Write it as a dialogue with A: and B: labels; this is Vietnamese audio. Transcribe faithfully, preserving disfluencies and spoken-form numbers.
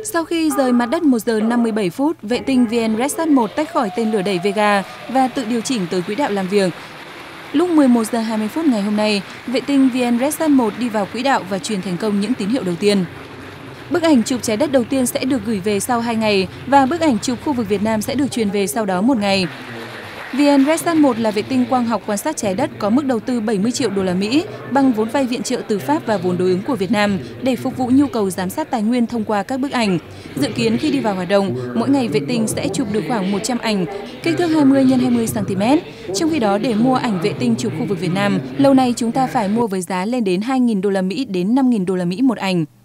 A: Sau khi rời mặt đất một giờ năm mươi bảy phút, vệ tinh VNRESAT một tách khỏi tên lửa đẩy Vega và tự điều chỉnh tới quỹ đạo làm việc. Lúc mười một giờ hai mươi phút ngày hôm nay, vệ tinh VNRESAT một đi vào quỹ đạo và truyền thành công những tín hiệu đầu tiên. Bức ảnh chụp trái đất đầu tiên sẽ được gửi về sau hai ngày và bức ảnh chụp khu vực Việt Nam sẽ được truyền về sau đó một ngày. VNRESAT một là vệ tinh quang học quan sát trái đất có mức đầu tư bảy mươi triệu đô la Mỹ bằng vốn vay viện trợ từ Pháp và vốn đối ứng của Việt Nam để phục vụ nhu cầu giám sát tài nguyên thông qua các bức ảnh. Dự kiến khi đi vào hoạt động, mỗi ngày vệ tinh sẽ chụp được khoảng một trăm ảnh, kích thước hai mươi nhân hai mươi xăng ti mét. Trong khi đó, để mua ảnh vệ tinh chụp khu vực Việt Nam, lâu nay chúng ta phải mua với giá lên đến hai nghìn đô la Mỹ đến năm nghìn đô la Mỹ một ảnh.